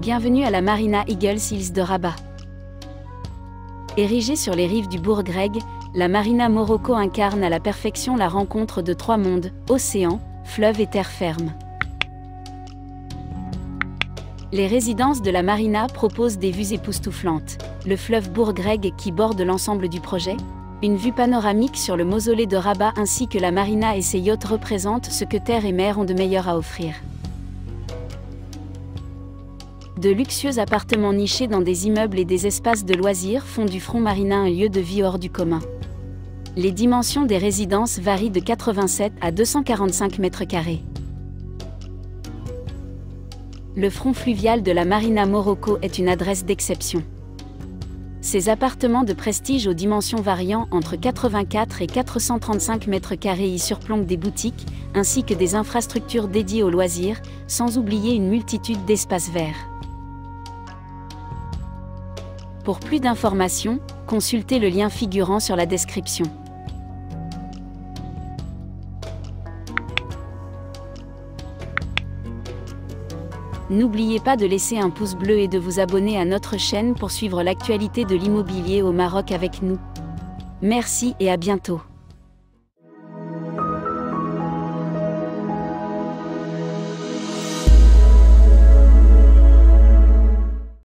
Bienvenue à la Marina Eagles Hills de Rabat. Érigée sur les rives du Bourg-Greg, la Marina Morocco incarne à la perfection la rencontre de trois mondes, océan, fleuve et terre ferme. Les résidences de la Marina proposent des vues époustouflantes. Le fleuve Bourg-Greg qui borde l'ensemble du projet, une vue panoramique sur le mausolée de Rabat ainsi que la Marina et ses yachts représentent ce que terre et mer ont de meilleur à offrir. De luxueux appartements nichés dans des immeubles et des espaces de loisirs font du front Marina un lieu de vie hors du commun. Les dimensions des résidences varient de 87 à 245 mètres carrés. Le front fluvial de la Marina Morocco est une adresse d'exception. Ces appartements de prestige aux dimensions variant entre 84 et 435 mètres carrés y surplombent des boutiques, ainsi que des infrastructures dédiées aux loisirs, sans oublier une multitude d'espaces verts. Pour plus d'informations, consultez le lien figurant sur la description. N'oubliez pas de laisser un pouce bleu et de vous abonner à notre chaîne pour suivre l'actualité de l'immobilier au Maroc avec nous. Merci et à bientôt.